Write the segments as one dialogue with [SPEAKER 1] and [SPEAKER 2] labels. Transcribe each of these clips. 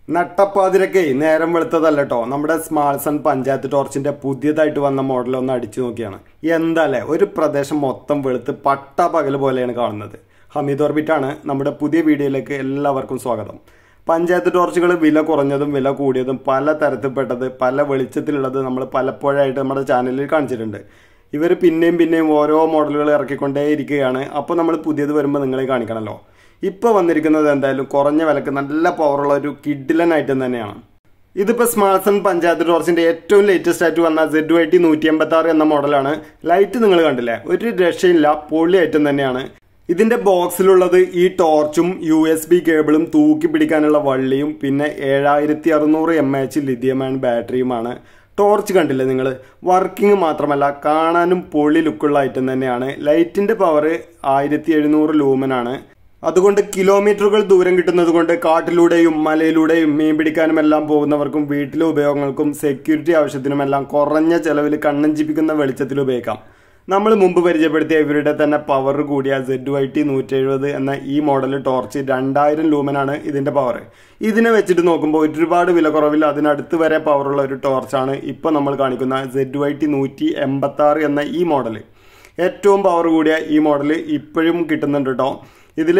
[SPEAKER 1] നട്ടപ്പാതിരക്കെ നേരം വെളുത്തതല്ലോ നമ്മുടെ സ്മാൾസൺ പഞ്ചായത്ത് ടോർച്ചിന്റെ പുതിയതായിട്ട് വന്ന മോഡൽ ഒന്ന് അടിച്ചു നോക്കിയാണ്. എന്താല്ലേ ഒരു പ്രദേശം മൊത്തം വെളുത്ത് പട്ട പകൽ പോലെയാണ് കാണുന്നത്. ഹമീദ് ഓർബിറ്റാണ്. നമ്മുടെ പുതിയ വീഡിയോയിലേക്ക് എല്ലാവർക്കും സ്വാഗതം. പഞ്ചായത്ത് ടോർച്ചുകൾ വില കുറഞ്ഞതും വില കൂടിയതും പല തരത്തിൽപ്പെട്ടത് പല വെളിച്ചത്തിലുള്ളത് നമ്മൾ പലപ്പോഴായിട്ട് നമ്മുടെ ചാനലിൽ കാണിച്ചിട്ടുണ്ട്. ഇവർ പിന്നെയും ഓരോ മോഡലുകൾ ഇറക്കിക്കൊണ്ടേയിരിക്കുകയാണ്. അപ്പോൾ നമ്മൾ പുതിയത് വരുമ്പോൾ നിങ്ങളെ കാണിക്കണമല്ലോ. ഇപ്പോൾ വന്നിരിക്കുന്നത് എന്തായാലും കുറഞ്ഞ വിലക്ക് നല്ല പവറുള്ള ഒരു കിഡിലൻ ഐറ്റം തന്നെയാണ്. ഇതിപ്പോൾ സ്മാൾസൺ പഞ്ചായത്ത് ടോർച്ചിന്റെ ഏറ്റവും ലേറ്റസ്റ്റ് ആയിട്ട് വന്ന ZYT 186 എന്ന മോഡലാണ്. ലൈറ്റ് നിങ്ങൾ കണ്ടില്ലേ, ഒരു രക്ഷയില്ല, പൊളി ഐറ്റം തന്നെയാണ്. ഇതിന്റെ ബോക്സിലുള്ളത് ഈ ടോർച്ചും USB കേബിളും തൂക്കി പിടിക്കാനുള്ള വള്ളിയും പിന്നെ 7600 mAh ലിഥിയം അയൺ ബാറ്ററിയുമാണ്. ടോർച്ച് കണ്ടില്ലേ നിങ്ങൾ, വർക്കിംഗ് മാത്രമല്ല കാണാനും പൊളി ലുക്കുള്ള ഐറ്റം തന്നെയാണ്. ലൈറ്റിന്റെ പവർ 1700 ലൂമനാണ്. അതുകൊണ്ട് കിലോമീറ്ററുകൾ ദൂരം കിട്ടുന്നത് കൊണ്ട് കാട്ടിലൂടെയും മലയിലൂടെയും മീൻ പിടിക്കാനും എല്ലാം പോകുന്നവർക്കും വീട്ടിലെ ഉപയോഗങ്ങൾക്കും സെക്യൂരിറ്റി ആവശ്യത്തിനുമെല്ലാം കുറഞ്ഞ ചെലവിൽ കണ്ണഞ്ചിപ്പിക്കുന്ന വെളിച്ചത്തിൽ ഉപയോഗിക്കാം. നമ്മൾ മുമ്പ് പരിചയപ്പെടുത്തിയ ഇവരുടെ തന്നെ പവർ കൂടിയ ZYT 170 എന്ന ഈ മോഡൽ ടോർച്ച് 2000 ലൂമനാണ് ഇതിന്റെ പവർ. ഇതിനെ വെച്ചിട്ട് നോക്കുമ്പോൾ ഒരുപാട് വില കുറവിൽ അതിനടുത്ത് വരെ പവറുള്ള ഒരു ടോർച്ചാണ് ഇപ്പോൾ നമ്മൾ കാണിക്കുന്ന ZYT 186 എന്ന ഈ മോഡൽ. ഏറ്റവും പവർ കൂടിയ ഈ മോഡൽ ഇപ്പോഴും കിട്ടുന്നുണ്ട് കേട്ടോ. ഇതിൽ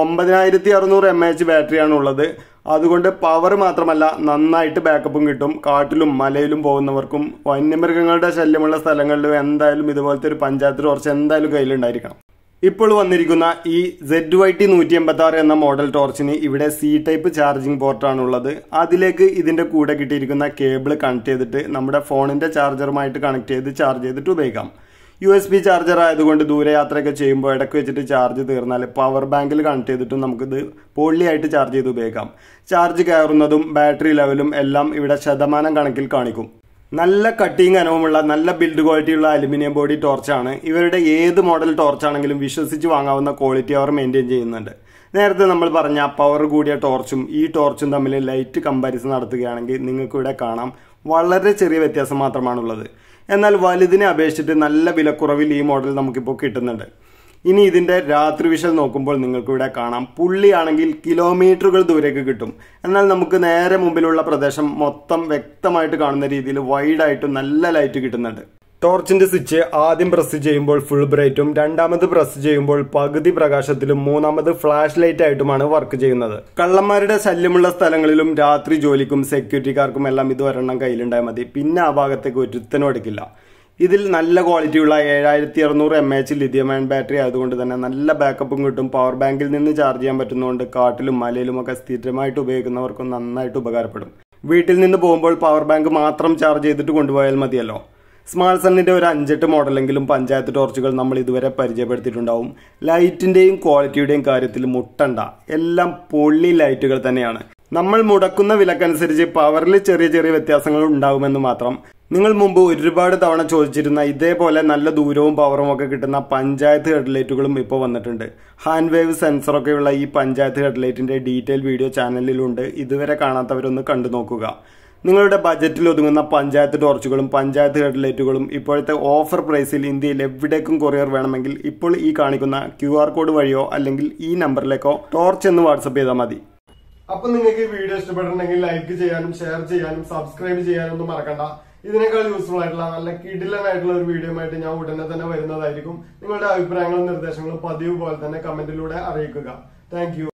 [SPEAKER 1] 9600 mAh ബാറ്ററിയാണ് ഉള്ളത്. അതുകൊണ്ട് പവർ മാത്രമല്ല നന്നായിട്ട് ബാക്കപ്പും കിട്ടും. കാട്ടിലും മലയിലും പോകുന്നവർക്കും വന്യമൃഗങ്ങളുടെ ശല്യമുള്ള സ്ഥലങ്ങളിലും എന്തായാലും ഇതുപോലത്തെ ഒരു പഞ്ചായത്ത് ടോർച്ച് എന്തായാലും കയ്യിലുണ്ടായിരിക്കണം. ഇപ്പോൾ വന്നിരിക്കുന്ന ഈ ZYT 186 എന്ന മോഡൽ ടോർച്ചിന് ഇവിടെ C ടൈപ്പ് ചാർജിങ് പോർട്ടാണുള്ളത്. അതിലേക്ക് ഇതിന്റെ കൂടെ കിട്ടിയിരിക്കുന്ന കേബിൾ കണക്ട് ചെയ്തിട്ട് നമ്മുടെ ഫോണിന്റെ ചാർജറുമായിട്ട് കണക്ട് ചെയ്ത് ചാർജ് ചെയ്തിട്ട് ഉപയോഗിക്കാം. USB ചാർജർ ആയതുകൊണ്ട് ദൂരയാത്രയൊക്കെ ചെയ്യുമ്പോൾ ഇടയ്ക്ക് വെച്ചിട്ട് ചാർജ് തീർന്നാൽ പവർ ബാങ്കിൽ കണക്ട് ചെയ്തിട്ടും നമുക്കിത് പൊള്ളിയായിട്ട് ചാർജ് ചെയ്ത് ഉപയോഗിക്കാം. ചാർജ് കയറുന്നതും ബാറ്ററി ലെവലും എല്ലാം ഇവിടെ ശതമാനം കണക്കിൽ കാണിക്കും. നല്ല കട്ടിങ് അനുഭവമുള്ള നല്ല ബിൽഡ് ക്വാളിറ്റിയുള്ള അലുമിനിയം ബോഡി ടോർച്ചാണ്. ഇവരുടെ ഏത് മോഡൽ ടോർച്ചാണെങ്കിലും വിശ്വസിച്ച് വാങ്ങാവുന്ന ക്വാളിറ്റി അവർ മെയിൻറ്റെയിൻ ചെയ്യുന്നുണ്ട്. നേരത്തെ നമ്മൾ പറഞ്ഞ പവർ കൂടിയ ടോർച്ചും ഈ ടോർച്ചും തമ്മിൽ ലൈറ്റ് കമ്പാരിസൺ നടത്തുകയാണെങ്കിൽ നിങ്ങൾക്ക് ഇവിടെ കാണാം വളരെ ചെറിയ വ്യത്യാസം മാത്രമാണുള്ളത്. എന്നാൽ വലുതിനെ അപേക്ഷിച്ചിട്ട് നല്ല വിലക്കുറവിൽ ഈ മോഡൽ നമുക്കിപ്പോൾ കിട്ടുന്നുണ്ട്. ഇനി ഇതിന്റെ രാത്രി വിഷൽ നോക്കുമ്പോൾ നിങ്ങൾക്ക് ഇവിടെ കാണാം, പുള്ളിയാണെങ്കിൽ കിലോമീറ്ററുകൾ ദൂരേക്ക് കിട്ടും. എന്നാൽ നമുക്ക് നേരെ മുമ്പിലുള്ള പ്രദേശം മൊത്തം വ്യക്തമായിട്ട് കാണുന്ന രീതിയിൽ വൈഡായിട്ടും നല്ല ലൈറ്റ് കിട്ടുന്നുണ്ട്. ടോർച്ചിന്റെ സ്വിച്ച് ആദ്യം പ്രസ് ചെയ്യുമ്പോൾ ഫുൾ ബ്രൈറ്റും രണ്ടാമത് പ്രസ് ചെയ്യുമ്പോൾ പകുതി പ്രകാശത്തിലും മൂന്നാമത് ഫ്ലാഷ് ലൈറ്റ് ആയിട്ടുമാണ് വർക്ക് ചെയ്യുന്നത്. കള്ളന്മാരുടെ ശല്യമുള്ള സ്ഥലങ്ങളിലും രാത്രി ജോലിക്കും സെക്യൂരിറ്റിക്കാർക്കും എല്ലാം ഇത് ഒരെണ്ണം കയ്യിലുണ്ടായാൽ മതി. പിന്നെ ആ ഭാഗത്തേക്ക് ഒരുത്തനും എടുക്കില്ല. ഇതിൽ നല്ല ക്വാളിറ്റിയുള്ള 7600 mAh ലിഥിയം അയൺ ബാറ്ററി ആയതുകൊണ്ട് തന്നെ നല്ല ബാക്കപ്പും കിട്ടും. പവർ ബാങ്കിൽ നിന്ന് ചാർജ് ചെയ്യാൻ പറ്റുന്നതുകൊണ്ട് കാട്ടിലും മലയിലും ഒക്കെ സ്ഥിരമായിട്ട് ഉപയോഗിക്കുന്നവർക്കും നന്നായിട്ട് ഉപകാരപ്പെടും. വീട്ടിൽ നിന്ന് പോകുമ്പോൾ പവർ ബാങ്ക് മാത്രം ചാർജ് ചെയ്തിട്ട് കൊണ്ടുപോയാൽ മതിയല്ലോ. സ്മാൾസണിന്റെ ഒരു 5-8 മോഡലെങ്കിലും പഞ്ചായത്ത് ടോർച്ചുകൾ നമ്മൾ ഇതുവരെ പരിചയപ്പെടുത്തിയിട്ടുണ്ടാവും. ലൈറ്റിന്റെയും ക്വാളിറ്റിയുടെയും കാര്യത്തിൽ മുട്ടണ്ട, എല്ലാം പൊള്ളി ലൈറ്റുകൾ തന്നെയാണ്. നമ്മൾ മുടക്കുന്ന വിലക്കനുസരിച്ച് പവറിൽ ചെറിയ വ്യത്യാസങ്ങൾ ഉണ്ടാകുമെന്ന് മാത്രം. നിങ്ങൾ മുമ്പ് ഒരുപാട് തവണ ചോദിച്ചിരുന്ന ഇതേപോലെ നല്ല ദൂരവും പവറും ഒക്കെ കിട്ടുന്ന പഞ്ചായത്ത് ഹെഡ്ലൈറ്റുകളും ഇപ്പോൾ വന്നിട്ടുണ്ട്. ഹാൻഡ് വേവ് സെൻസറൊക്കെയുള്ള ഈ പഞ്ചായത്ത് ഹെഡ്ലൈറ്റിന്റെ ഡീറ്റെയിൽ വീഡിയോ ചാനലിലുണ്ട്. ഇതുവരെ കാണാത്തവരൊന്ന് കണ്ടു നോക്കുക. നിങ്ങളുടെ ബജറ്റിൽ ഒതുങ്ങുന്ന പഞ്ചായത്ത് ടോർച്ചുകളും പഞ്ചായത്ത് ഹെഡ്ലൈറ്റുകളും ഇപ്പോഴത്തെ ഓഫർ പ്രൈസിൽ ഇന്ത്യയിൽ എവിടേക്കും കൊറിയർ വേണമെങ്കിൽ ഇപ്പോൾ ഈ കാണിക്കുന്ന QR കോഡ് വഴിയോ അല്ലെങ്കിൽ ഈ നമ്പറിലേക്കോ ടോർച്ച് എന്ന് വാട്സപ്പ് ചെയ്താൽ മതി. അപ്പൊ നിങ്ങൾക്ക് ഈ വീഡിയോ ഇഷ്ടപ്പെട്ടിട്ടുണ്ടെങ്കിൽ ലൈക്ക് ചെയ്യാനും ഷെയർ ചെയ്യാനും സബ്സ്ക്രൈബ് ചെയ്യാനും ഒന്നും മറക്കണ്ട. ഇതിനേക്കാൾ യൂസ്ഫുൾ ആയിട്ടുള്ള നല്ല കിടിലനായിട്ടുള്ള ഒരു വീഡിയോ ആയിട്ട് ഞാൻ ഉടനെ തന്നെ വരുന്നതായിരിക്കും. നിങ്ങളുടെ അഭിപ്രായങ്ങളും നിർദ്ദേശങ്ങളും പതിവ് പോലെ തന്നെ കമന്റിലൂടെ അറിയിക്കുക. താങ്ക്